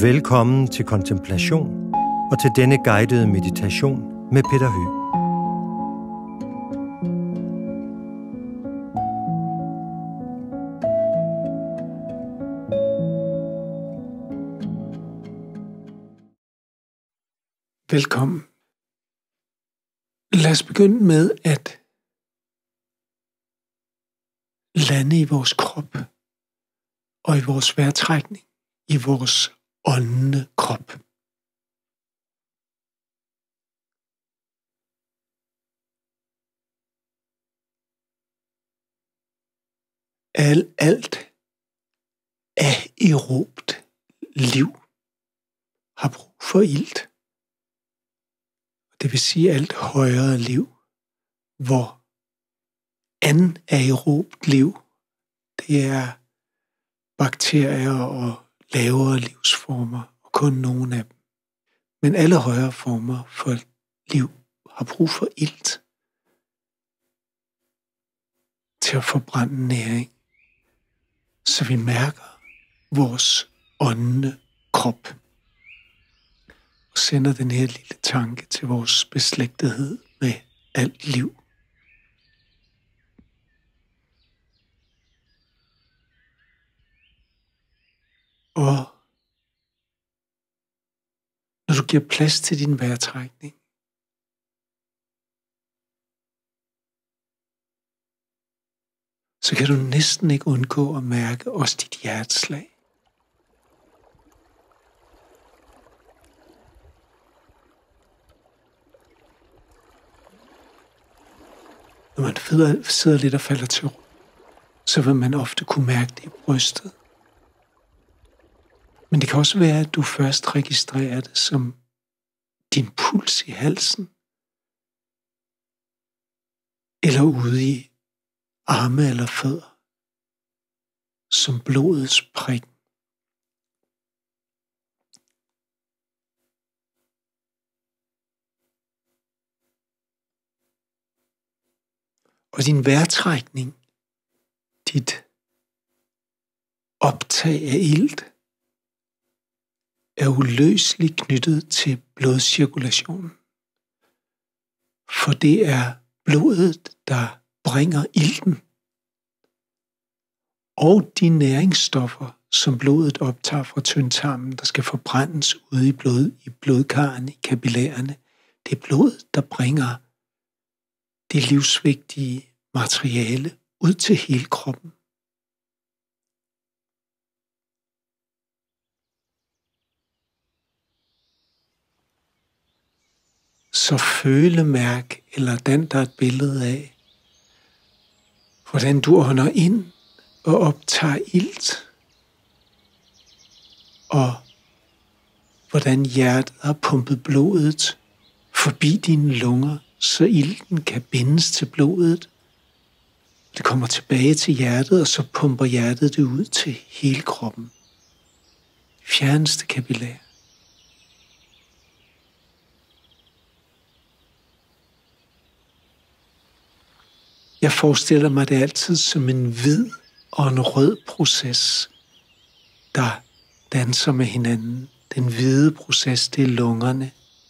Velkommen til kontemplation og til denne guidede meditation med Peter Høeg. Velkommen. Lad os begynde med at lande i vores krop og i vores vejrtrækning, i vores åndende krop. Alt aerobt liv har brug for ilt. Det vil sige alt højere liv, hvor anaerobt liv, det er bakterier og lavere livsformer, og kun nogle af dem. Men alle højere former for liv har brug for ilt til at forbrænde næring, så vi mærker vores åndende krop og sender den her lille tanke til vores beslægtethed med alt liv. Og når du giver plads til din vejrtrækning, så kan du næsten ikke undgå at mærke også dit hjerteslag. Når man sidder lidt og falder til ro, så vil man ofte kunne mærke det i brystet. Men det kan også være, at du først registrerer det som din puls i halsen, eller ude i arme eller fødder, som blodets prik. Og din vejrtrækning, dit optag af ilt, er uløseligt knyttet til blodcirkulationen. For det er blodet, der bringer ilten. Og de næringsstoffer, som blodet optager fra tyndtarmen, der skal forbrændes ude i blodkarrene, i kapillærerne, det er blodet, der bringer det livsvigtige materiale ud til hele kroppen. Så følemærk, eller den, der er et billede af, hvordan du ånder ind og optager ilt, og hvordan hjertet har pumpet blodet forbi dine lunger, så ilten kan bindes til blodet. Det kommer tilbage til hjertet, og så pumper hjertet det ud til hele kroppen. Fjerneste kapillær. Jeg forestiller mig det altid som en hvid og en rød proces, der danser med hinanden. Den hvide proces, det er lungerne.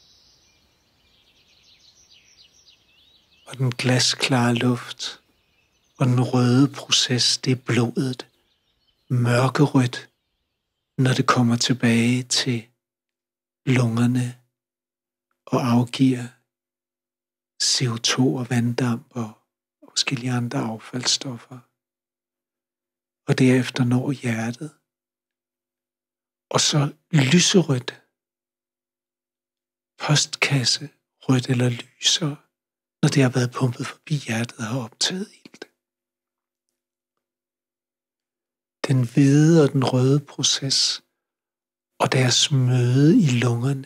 Og den glasklare luft. Og den røde proces, det er blodet. Mørkerødt, når det kommer tilbage til lungerne og afgiver CO2 og vanddamp og forskellige andre affaldsstoffer. Og derefter når hjertet. Og så lyserødt, postkasse, rødt eller lyser, når det har været pumpet forbi hjertet og har optaget ilt. Den hvide og den røde proces og deres møde i lungerne.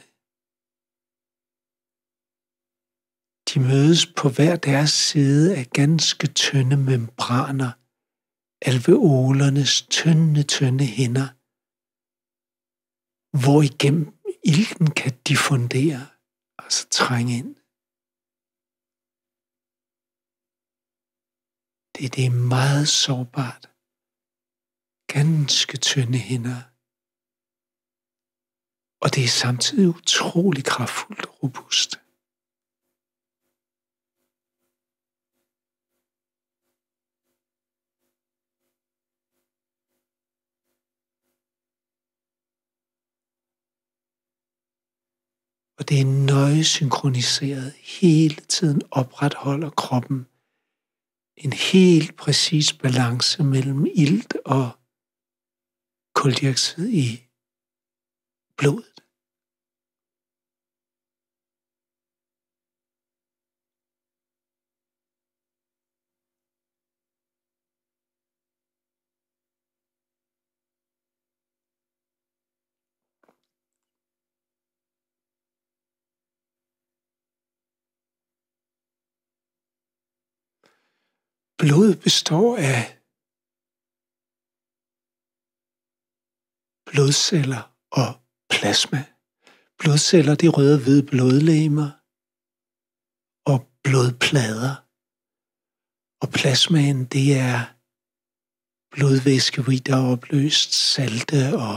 De mødes på hver deres side af ganske tynde membraner, alveolernes tynde hinder, hvor igennem ilten kan diffundere, altså trænge ind. Det er meget sårbart. Ganske tynde hinder. Og det er samtidig utrolig kraftfuldt og robust. Og det er nøje synkroniseret, hele tiden opretholder kroppen en helt præcis balance mellem ilt og kuldioxid i blodet. Blodet består af blodceller og plasma. Blodceller, det er røde og hvide blodlegemer og blodplader. Og plasmaen, det er blodvæske, hvor der er opløst salte og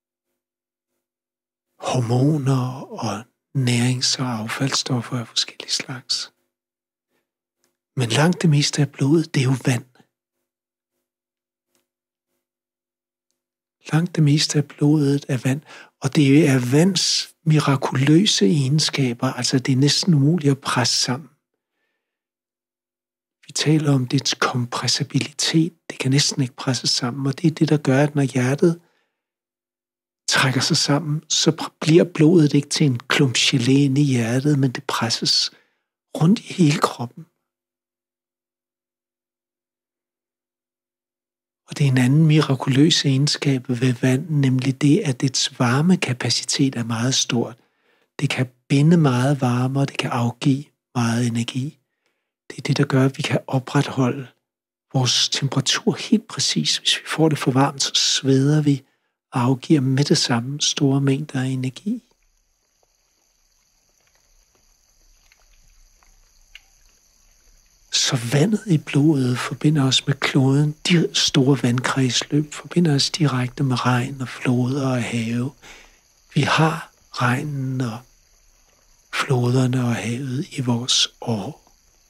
hormoner og nærings- og affaldsstoffer af forskellige slags. Men langt det meste af blodet, det er jo vand. Langt det meste af blodet er vand, og det er vands mirakuløse egenskaber, altså det er næsten umuligt at presse sammen. Vi taler om dets kompressibilitet, det kan næsten ikke presses sammen, og det er det, der gør, at når hjertet trækker sig sammen, så bliver blodet ikke til en klump gelé inde i hjertet, men det presses rundt i hele kroppen. Og det er en anden mirakuløs egenskab ved vand, nemlig det, at dets varmekapacitet er meget stort. Det kan binde meget varme, og det kan afgive meget energi. Det er det, der gør, at vi kan opretholde vores temperatur helt præcis. Hvis vi får det for varmt, så sveder vi og afgiver med det samme store mængder af energi. Så vandet i blodet forbinder os med kloden. De store vandkredsløb forbinder os direkte med regn og floder og have. Vi har regnen og floderne og havet i vores år.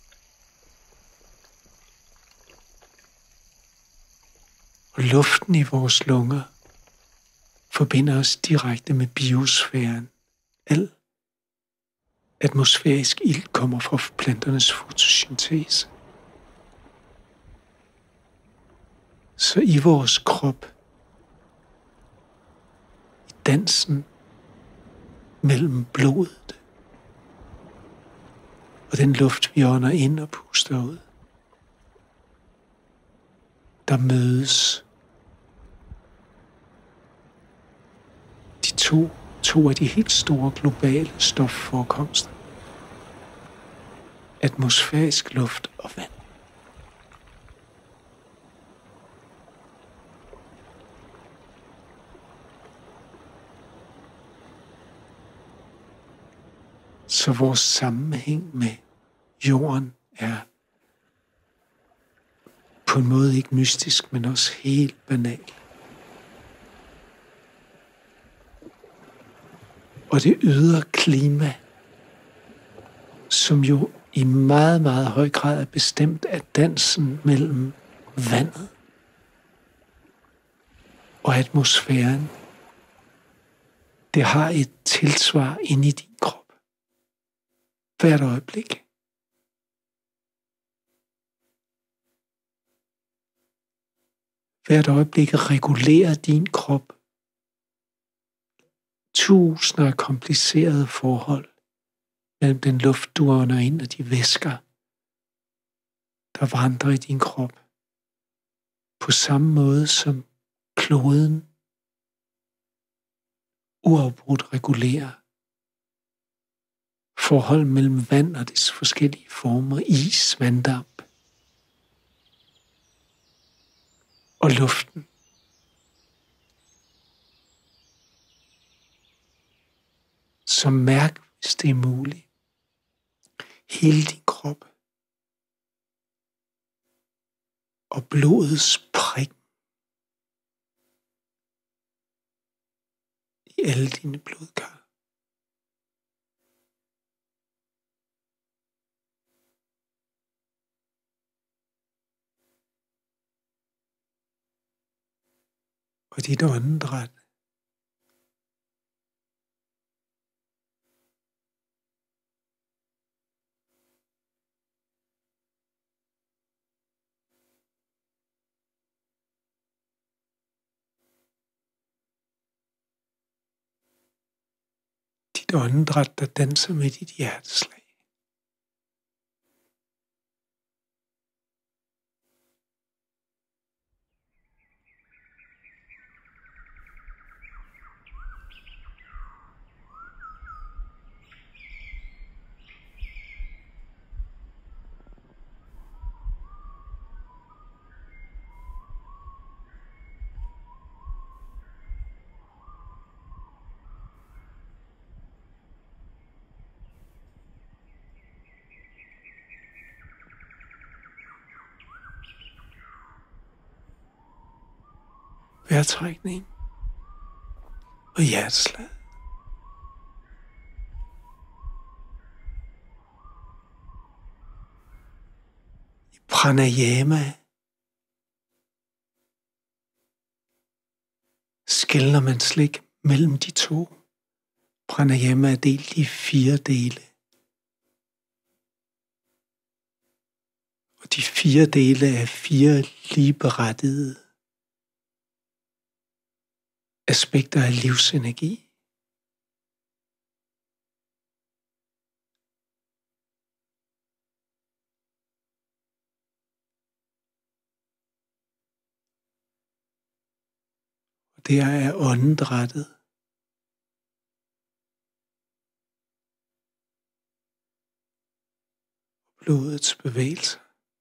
Og luften i vores lunger forbinder os direkte med biosfæren. Al atmosfærisk ilt kommer fra planternes fotosyntese. Så i vores krop, i dansen mellem blodet og den luft, vi ånder ind og puster ud, der mødes de to af de helt store globale stofforekomster. Atmosfærisk luft og vand. Så vores sammenhæng med jorden er på en måde ikke mystisk, men også helt banal. Og det ydre klima, som jo i meget, meget høj grad er bestemt af dansen mellem vandet og atmosfæren, det har et tilsvar inde i din krop. Hvert øjeblik. Hvert øjeblik regulerer din krop tusinder af komplicerede forhold mellem den luft, du ånder ind, og de væsker, der vandrer i din krop. På samme måde som kloden uafbrudt regulerer forhold mellem vand og dets forskellige former, is, vanddamp og luften. Så mærk, hvis det er muligt, hele din krop og blodets prik i alle dine blodkar. Og dit åndedræt. Dit åndedræt, der danser med dit hjerteslag. Vejrtrækning og hjerteslag. I pranayama skelner man slet ikke mellem de to. Pranayama er delt i 4 dele. Og de 4 dele er 4 ligeberettigede aspekter af livsenergi. Og det er åndedrættet. Blodets bevægelser.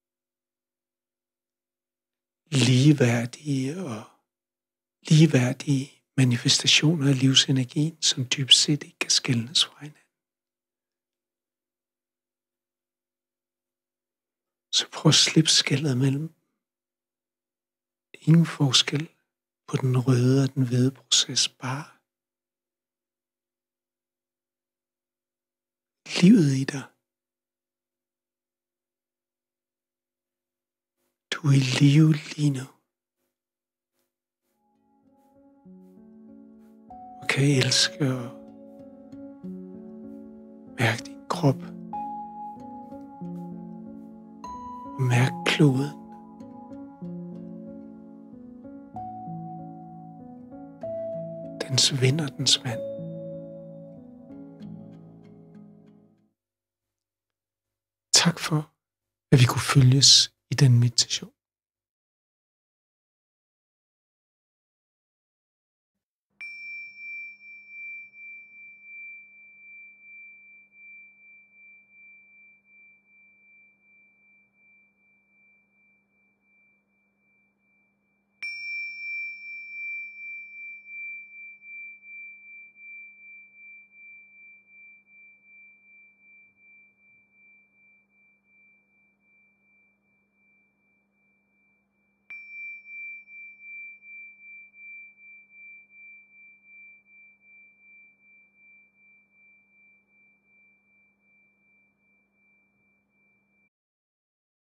Ligeværdige manifestationer af livsenergien, som dybest set ikke kan skelnes fra hinanden. Så prøv at slippe skellet mellem. Ingen forskel på den røde og den hvide proces, bare livet i dig. Du er i live lige nu. Og kan elske at mærke din krop. Og mærke kloden. Dens vind og dens vand. Tak for, at vi kunne følges i den meditation.